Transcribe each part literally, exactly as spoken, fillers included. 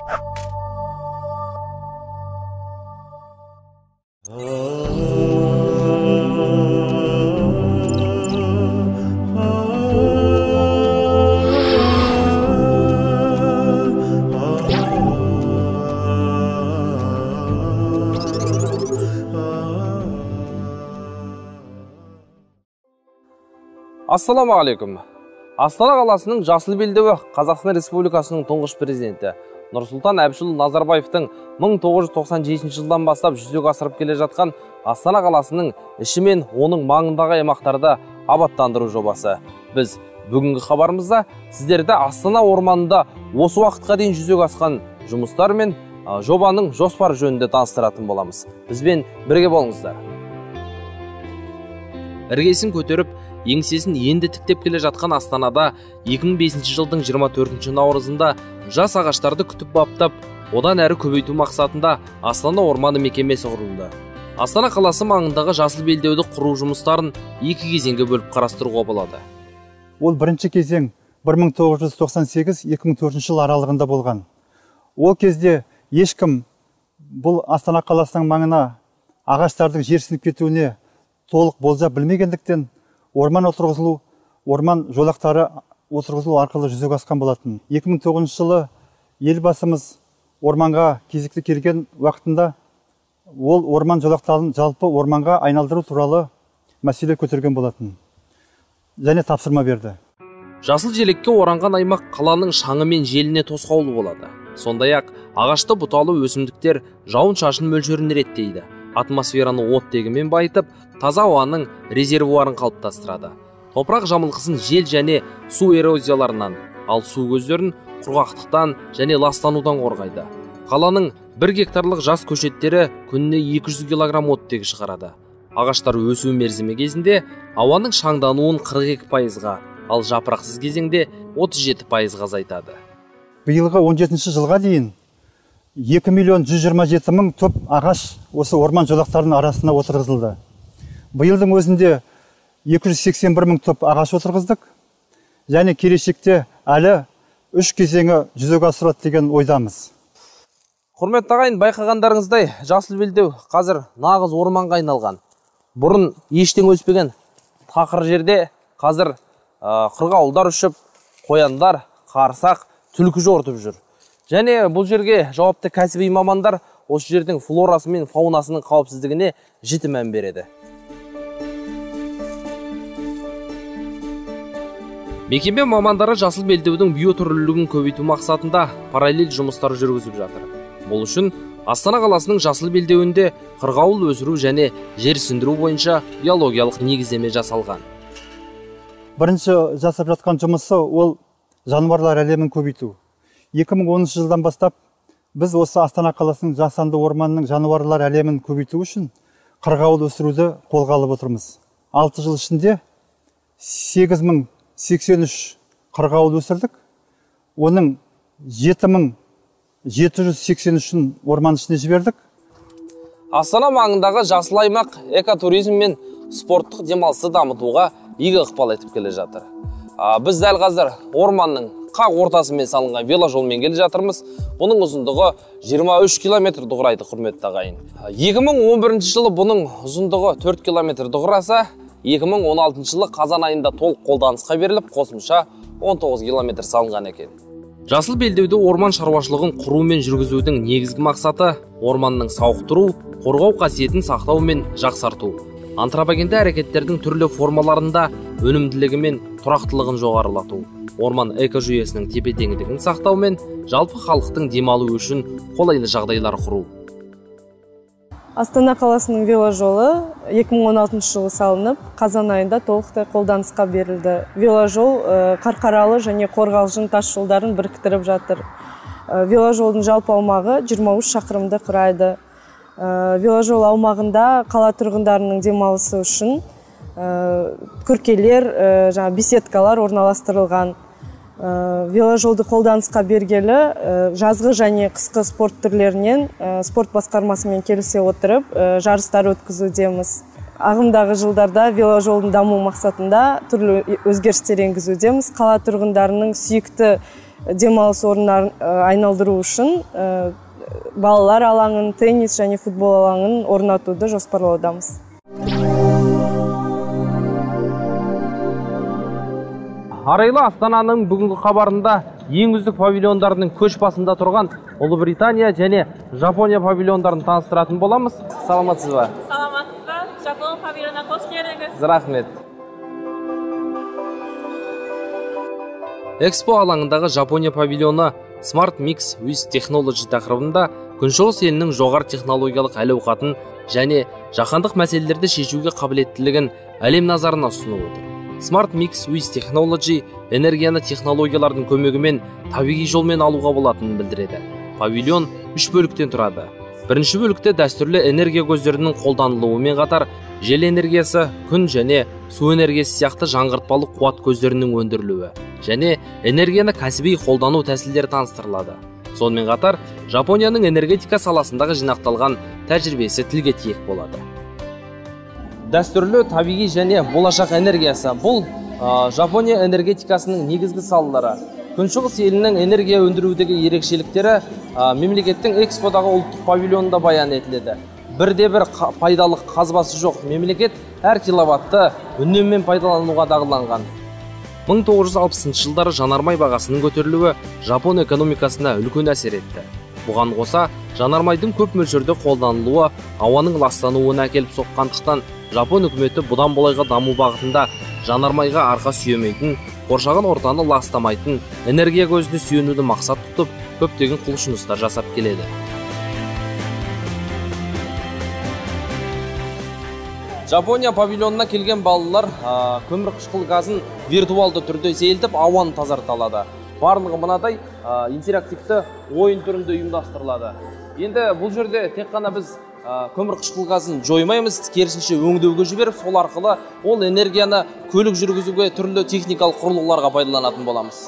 Ассаламағалейкум. Астана қаласының жасыл белдеуі Қазақстан Республикасының тұңғыш президенті Нұрсұлтан Әбішұлы Назарбаевтың мың тоғыз жүз тоқсан жетінші жылдан бастап жүзеге асырып келе жатқан Астана қаласының іші мен оның маңындағы аймақтарды абаттандыру жобасы. Біз бүгінгі хабарымызда сіздерді Астана орманында осы уақытқа дейін жүзеге асқан жұмыстар мен жобаның жоспары жөнінде таныстыратын боламыз. Бізбен бірге болыңыздар. Іргесін көтеріп, еңсесін енді тіктеп келе жатқан Астанада екі мың бесінші жылдың жиырма төртінші наурызында жас ағаштарды күтіп баптап, одан әрі көбейту мақсатында Астана орманы мекемесі құрылды. Астана қаласы маңындағы жасыл белдеуді құру жұмыстарын екі кезеңге бөліп қарастыруға болады. Ол бірінші кезең бір мың тоғыз жүз тоқсан сегіз екі мың төртінші жыл аралығында болған. Ол кезде ешкім бұл Астана қаласының маңына ағаштардың жерсініп кетуіне толық болжап білмегендіктен орман отырғызылу, орман жолақтары отырғызылу арқылы жүзеге асқан болатын. екі мың тоғызыншы жылы елбасымыз орманға кезекті келген уақытында ол орман жолақтарын жалпы орманға айналдыру туралы мәселе көтерген болатын. Және тапсырма берді. Жасыл желекке оранған аймақ қаланың шаңы мен желіне тосқаулы болады. Сондай-ақ ағашты бұталы өсімдіктер жауын шашын мөлшерін реттейді. Атмосфераны оттегімен байытып, таза ауаның резервуарын қалыптастырады. Топырақ жамылғысын жел және су эрозияларынан, ал су көздерін құрғақтықтан және ластанудан қорғайды. Қаланың бір гектарлық жас көшеттері күніне екі жүз килограмм оттегі шығарады. Ағаштар өсу мерзімі кезінде ауаның шаңдануын қырық екі пайызға, ал жапырақсыз кезеңде отыз жеті пайызға азайтады. Биылғы он жетінші жылға дейін екі миллион жүз жиырма жеті мың топ ағаш осы орман жолақтарының арасына отырғызылды. Биылдың өзінде екі жүз сексен бір мың топ ағаш отырғыздық, және келешекте әлі үш кезеңі жүзеге асырады деген ойдамыз. Құрметті ағайын, байқағандарыңыздай, жасыл белдеу қазір нағыз орманға айналған. Бұрын ештен өспеген тақыр жерде қазір қырғауылдар ұшып, қояндар, қарсақ, түлкі жортып жүр. Және бұл жерге жауапты кәсіби мамандар осы жердің флорасы мен фаунасының қауіпсіздігіне жіті мән береді. Мекеме мамандары жасыл белдеудің биотүрлілігін көбейту мақсатында параллель жұмыстар жүргізіп жатыр. Бұл үшін Астана қаласының жасыл белдеуінде қырғауыл өсіру және жер сіндіру бойынша биологиялық негіздеме жасалған. Бірінші жасап жатқан жұмысы ол жануарлар әлемін көбейту. екі мың оныншы жылдан бастап біз осы Астана қаласының жасанды орманның жануарлар әлемін көбейту үшін қырғауыл өсіруді қолға алып отырмыз. алты жыл ішінде сегіз мың сексен үш қырғауыл өсірдік. Оның жеті мың жеті жүз сексен үшін орман ішіне жібердік. Астана маңындағы жасыл аймақ экотуризм мен спорттық демалысты дамытуға игі ықпал етіп келе жатыр. Біз дәл қазір орманның қақ ортасымен салынған веложолмен келе жатырмыз. Бұның ұзындығы жиырма үш километрді құрайды, құрметті ағайын. екі мың он бірінші жылы бұның ұзындығы төрт километрді құраса, екі мың он алтыншы жылы қазан айында толық қолданысқа беріліп, қосымша он тоғыз километр салынған екен. Жасыл белдеуді орман шаруашылығын құру мен жүргізудің негізгі мақсаты орманның сауықтыру, қорғау қасиетін сақтау мен жақсарту. Антропогенді әрекеттердің түрлі формаларында өнімділігі мен тұрақтылығын жоғарылату. Орман экожүйесінің тепе-теңдігін сақтау мен жалпы халықтың демалу үшін қолайлы жағдайлар құру. Астана қаласының веложолы екі мың он алтыншы жылы салынып, қазан айында толықтай қолданысқа берілді. Веложол Қарқаралы және Қорғалжын тас жолдарын біріктіріп жатыр. Веложолдың жалпы аумағы жиырма үш шақырымды құрайды. Веложол аумағында қала тұрғындарының демалысы үшін күркелер, беседкалар орналастырылған. Веложолды қолданысқа бергелі жазғы және қысқы спорт түрлерінен спорт басқармасымен келісе отырып жарыстар өткізудеміз. Ағымдағы жылдарда веложолдың даму мақсатында түрлі өзгерістер енгізудеміз. Қала тұрғындарының сүйікті демалыс орындарын айналдыру үшін балалар алаңын, теннис және футбол алаңын орнатуды жоспарлаудамыз. Арайлы Астананың бүгінгі хабарында ең үздік павильондардың көш басында тұрған Ұлыбритания және Жапония павильондарын таныстыратын боламыз. Саламатсыз ба? Саламатсыз ба? Жапон павильонына қош келдіңіз. Рахмет. Экспо алаңындағы Жапония павильоны Smart Mix with Technology тақырыбында күншығыс елінің жоғары технологиялық әл-ауқатын және жаһандық мәселелерді шешуге қабілеттілігін әлем назарына ұсынып отыр. Smart Mix with Technology энергияны технологиялардың көмегімен табиғи жолмен алуға болатынын білдіреді. Павильон үш бөліктен тұрады. Бірінші бөлікте дәстүрлі энергия көздерінің қолданылуымен қатар жел энергиясы, күн және су энергиясы сияқты жаңғыртпалы қуат көздерінің өндірілуі және энергияны кәсіби қолдану тәсілдері таныстырылады. Сонымен қатар Жапонияның энергетика саласындағы жинақталған тәжірибесі тілге тиек болады. Дәстүрлі табиғи және болашақ энергиясы бұл Жапония энергетикасының негізгі салалары. Күншығыс елінің энергия өндірудегі ерекшеліктері мемлекеттің эксподағы ұлттық павильонында баян етіледі. Бірде бір пайдалық қазбасы жоқ мемлекет әр киловатты үнеммен пайдалануға дағдыланған. мың тоғыз жүз алпысыншы жылдары жанармай бағасының көтерілуі Жапон экономикасына үлкен әсер етті. Бұған қоса жанармайдың көп мөлшерде қолданылуы ауаның ластануына әкеліп соққандықтан Жапон үкіметі бұдан болайға даму бағытында жанармайға арқа сүйемейтін, қоршаған ортаны ластамайтын энергия көзіне сүйенуді мақсат тұтып, көптеген құлшыныстар жасап келеді. Жапония павильонына келген балалар көмірқышқыл газын виртуалды түрде сейілтіп, ауаны тазарта алады. Барлығы мынадай интерактивті ойын түрінде ұйымдастырылады. Енді бұл жерде тек қана біз көмірқышқыл газын жоймаймыз, керісінше өңдеуге жіберіп, сол арқылы ол энергияны көлік жүргізуге түрлі техникалық құрылғыларға пайдаланатын боламыз.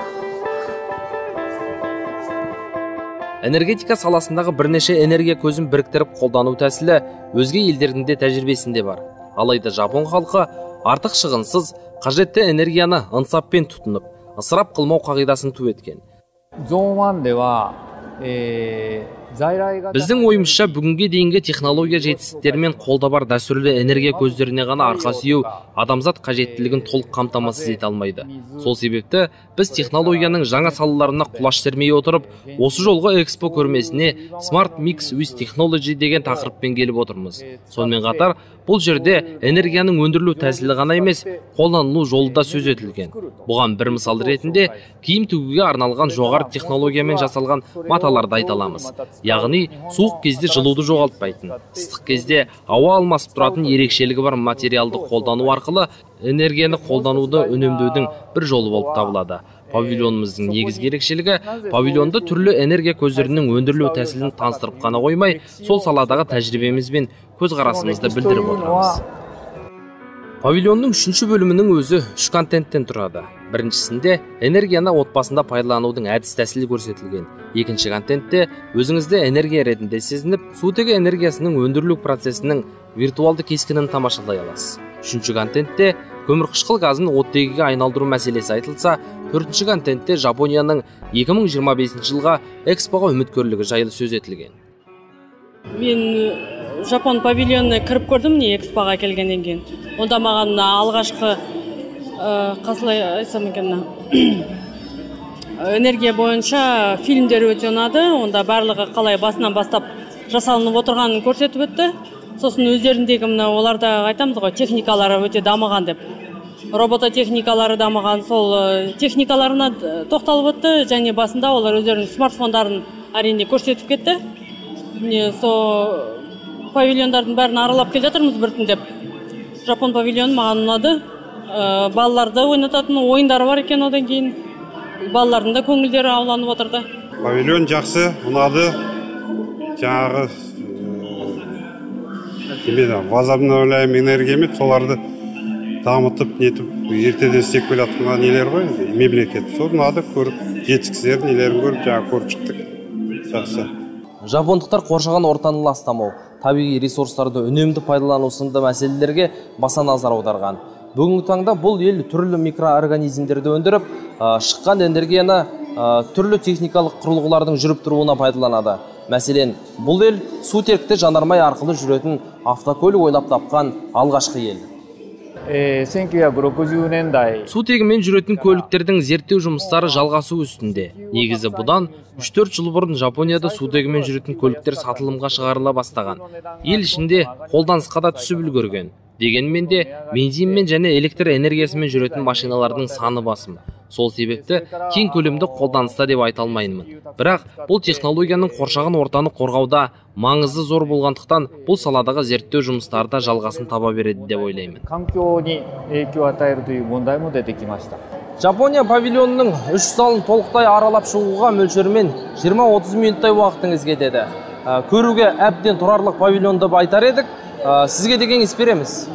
Энергетика саласындағы бірнеше энергия көзін біріктіріп қолдану тәсілі өзге елдердің де тәжірибесінде бар. Алайда Жапон халқы артық шығынсыз қажетті энергияны ынсаппен тұтынып, ысырап қылмау қағидасын ту еткен. Біздің ойымызша бүгінге дейінгі технология жетістіктерімен қолда бар дәстүрлі энергия көздеріне ғана арқа сүйеу адамзат қажеттілігін толық қамтамасыз ете алмайды. Сол себепті біз технологияның жаңа салаларына құлаш сермей отырып, осы жолғы экспо көрмесіне Smart Mix with Technology деген тақырыппен келіп отырмыз. Сонымен қатар, бұл жерде энергияның өндірілу тәсілі ғана емес, қолданылу жолы да сөз етілген. Бұған бір мысал ретінде киім тігуге арналған жоғары технологиямен жасалған маталарды айта аламыз. Яғни суық кезде жылуды жоғалтпайтын, ыстық кезде ауа алмасып тұратын ерекшелігі бар материалды қолдану арқылы энергияны қолдануды үнемдеудің бір жолы болып табылады. Павильонымыздың негізгі ерекшелігі павильонда түрлі энергия көздерінің өндірілу тәсілін таныстырып қана қоймай, сол саладағы тәжірибеміз бен көзқарасымызды білдіріп отырамыз. Павильонның үшінші бөлімінің өзі үш контенттен тұрады. Біріншісінде энергияны отбасында пайдаланудың әдіс тәсілі көрсетілген. Екінші контентте өзіңізді энергия ретінде сезініп, сутегі энергиясының өндірілу процесінің виртуалды кескінін тамашалай аласыз. Үшінші контентте көмірқышқыл газын оттегіге айналдыру мәселесі айтылса, төртінші контентте Жапонияның екі мың жиырма бесінші жылға экспоға үміткерлігі жайлы сөз етілген. Мен Жапон павильонына кіріп көрдім, не экспоға келгеннен кейін. Онда маған алғашқы қалай айтсам екен, энергия бойынша фильмдер өте ұнады. Онда барлығы қалай басынан бастап жасалынып отырғанын көрсетіп өтті. Сосын өздеріндегі мына оларда айтамыз ғой, техникалары өте дамыған деп. Робототехникалары дамыған, сол техникаларына тоқталып өтті, және басында олар өздерінің смартфондарын әрине көрсетіп кетті. Міне сол павильондардың бәрін аралап келе жатырмыз біртіндеп. Жапон павильоны маған ұнады. Балаларды ойнататын ойындары бар екен, одан кейін балалардың да көңілдері ауланып отырды. Павильон жақсы, ұнады. Жаңағы возобновляемый энергиямен соларды дамытып, нетіп, ертеден істеп келе жатқан нелер ғой, мемлекет. Сол ұнады, көріп, жетістіктерін нелерін көріп, жаңа көріп шықтық. Жақсы. Жапондықтар қоршаған ортаны ластамау, табиғи ресурстарды үнемді пайдалану сынды мәселелерге баса назар аударған. Бүгінгі таңда бұл ел түрлі микроорганизмдерді өндіріп, шыққан энергияны түрлі техникалық құрылғылардың жүріп тұруына пайдаланады. Мәселен, бұл ел сутекті жанармай арқылы жүретін автокөлік ойлап тапқан алғашқы ел. Сутегімен жүретін көліктердің зерттеу жұмыстары жалғасу үстінде. Негізі бұдан үш төрт жыл бұрын Жапонияда сутегімен жүретін көліктер сатылымға шығарыла бастаған. Ел ішінде қолданысқа да түсіп үлгерген. Дегенмен де бензинмен және электр энергиясымен жүретін машиналардың саны басым. Сол себепті кең көлемді қолданыста деп айта алмаймын. Бірақ бұл технологияның қоршаған ортаны қорғауда маңызы зор болғандықтан бұл саладағы зерттеу жұмыстары да жалғасын таба береді деп ойлаймын. Жапония павильонының үш залын толықтай аралап шығуға мөлшермен жиырма отыз минуттай уақытыңыз кетеді. Көруге әбден тұрарлық павильонды айтар едік. Сізге де кеңес береміз.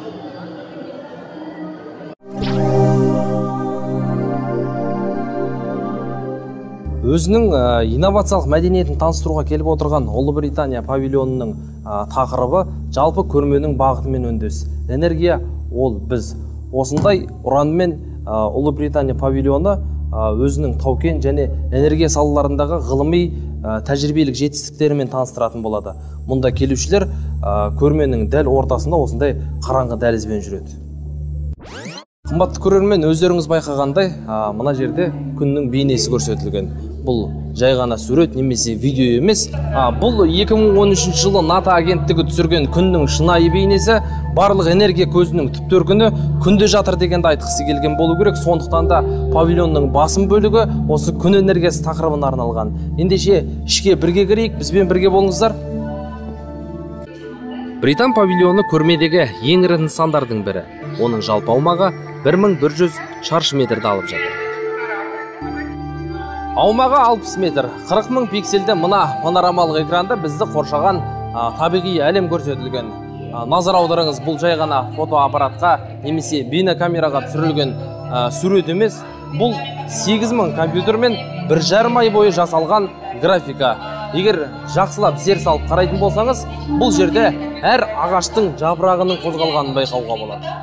Өзінің инновациялық мәдениетін таныстыруға келіп отырған Ұлыбритания павильонының тақырыбы жалпы көрменің бағытымен үндес. Энергия ол біз. Осындай ұранмен Ұлыбритания павильоны өзінің тау-кен және энергия салаларындағы ғылыми тәжірибелік жетістіктерімен таныстыратын болады. Мұнда келушілер көрменің дәл ортасында осындай қараңғы дәлізбен жүреді. Қымбатты көрермен, өздеріңіз байқағандай, мына жерде күннің бейнесі көрсетілген. Бұл жай ғана сурет немесе видео емес. Бұл екі мың он үшінші жылы НАТО агенттігі түсірген күннің шынайы бейнесі. Барлық энергия көзінің түп төркіні күнде жатыр дегенді айтқысы келген болу керек. Сондықтан да павильонның басым бөлігі осы күн энергиясы тақырыбына арналған. Ендеше ішке бірге кірейік, бізбен бірге болыңыздар. Британ павильоны көрмедегі ең ірі нысандардың бірі. Оның жалпы аумағы бір мың бір жүз шаршы метрді алып жатыр. Аумағы алпыс метр, қырық мың пиксельді мына панорамалық экранда бізді қоршаған табиғи әлем көрсетілген. Назар аударыңыз, бұл жай ғана фотоаппаратқа немесе бейнекамераға түсірілген сурет емес. Бұл сегіз мың компьютермен бір жарым ай бойы жасалған графика. Егер жақсылап зер салып қарайтын болсаңыз, бұл жерде әр ағаштың жапырағының қозғалғанын байқауға болады.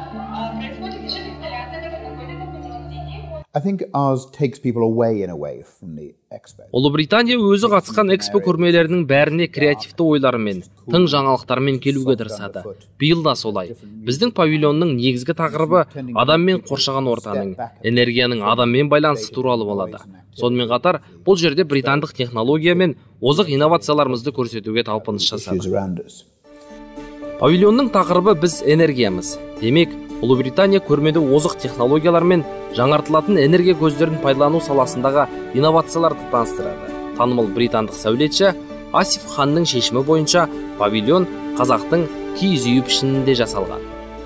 I think ours takes people away in a way from the expo. Ұлыбритания өзі қатысқан экспо көрмелерінің бәріне креативті ойларымен, тың жаңалықтармен келуге тырысады. Биыл да солай. Біздің павильонның негізгі тақырыбы адаммен қоршаған ортаның, энергияның адаммен байланысы туралы болады. Сонымен қатар, бұл жерде британдық технология мен озық инновацияларымызды көрсетуге талпыныс жасады. Павильонның тақырыбы біз энергиямыз. Демек, Ұлыбритания көрмеде озық технологиялар мен жаңартылатын энергия көздерін пайдалану саласындағы инновацияларды таныстырады. Танымал британдық сәулетші Асиф Ханның шешімі бойынша павильон қазақтың киіз үй пішінінде жасалған.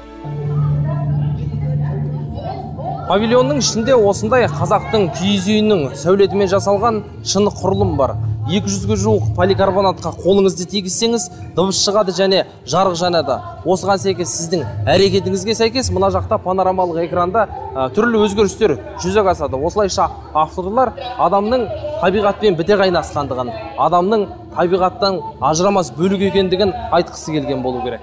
Павильонның ішінде осындай қазақтың киіз үйінің сәулетімен жасалған шыны құрылым бар. екі жүзге жуық поликарбонатқа қолыңызды тигізсеңіз, дыбыс шығады және жарық жанады. Осыған сәйкес сіздің әрекетіңізге сәйкес мына жақта панорамалық экранда түрлі өзгерістер жүзеге асады. Осылайша авторлар адамның табиғатпен біте қайнасқандығын, адамның табиғаттан ажырамас бөлік екендігін айтқысы келген болу керек.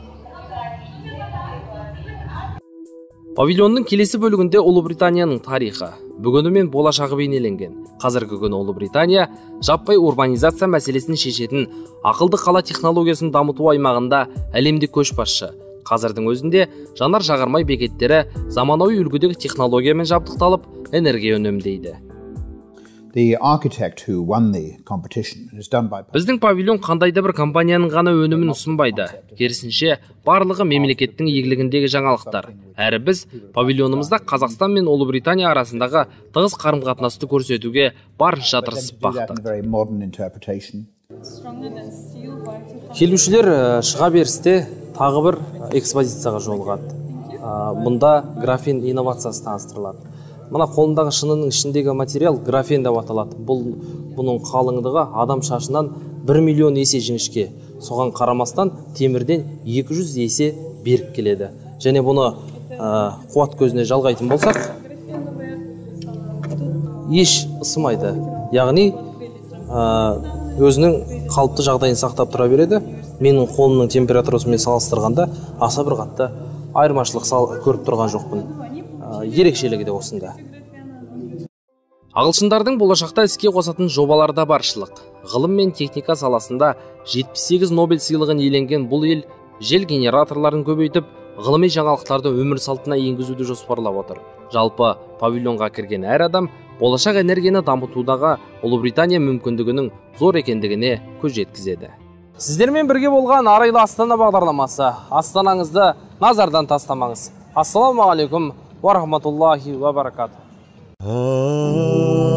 Павильонның келесі бөлігінде Ұлыбританияның тарихы, бүгіні мен болашағы бейнеленген. Қазіргі күні Ұлыбритания жаппай урбанизация мәселесін шешетін ақылды қала технологиясын дамыту аймағында әлемде көшбасшы. Қазірдің өзінде жанар жағармай бекеттері заманауи үлгідегі технологиямен жабдықталып, энергия үнемдейді. The architect who won the competition is done by... Біздің павильон қандайда бір компанияның ғана өнімін ұсынбайды. Керісінше, барлығы мемлекеттің игілігіндегі жаңалықтар. Әрі біз павильонымызда Қазақстан мен Ұлыбритания арасындағы тығыз қарым-қатынасты көрсетуге барынша тырысып бақтық. Келушілер шыға берісте тағы бір экспозицияға жолығады. Мұнда графен инновациясы таныстырылады. Мына қолындағы шынының ішіндегі материал графен деп аталады. Бұл бұның қалыңдығы адам шашынан бір миллион есе жіңішке. Соған қарамастан темірден екі жүз есе берік келеді. Және бұны ә, қуат көзіне жалғайтын болсақ, еш ысымайды. Яғни ә, өзінің қалыпты жағдайын сақтап тұра береді. Менің қолымның температурасымен салыстырғанда аса бір қатты айырмашылық көріп тұрған жоқпын. Ерекшелігі де осында. Ағылшындардың болашақта іске қосатын жобаларда баршылық. Ғылым мен техника саласында жетпіс сегіз Нобель сыйлығын иеленген бұл ел жел генераторларын көбейтіп, ғылыми жаңалықтарды өмір салтына енгізуді жоспарлап отыр. Жалпы павильонға кірген әр адам болашақ энергияны дамытудағы Ұлыбритания мүмкіндігінің зор екендігіне көз жеткізеді. Сіздермен бірге болған Арайлы Астана бағдарламасы. Астанаңызды назардан тастамаңыз. Ассаламу алейкум ва рахматуллахи ва баракату.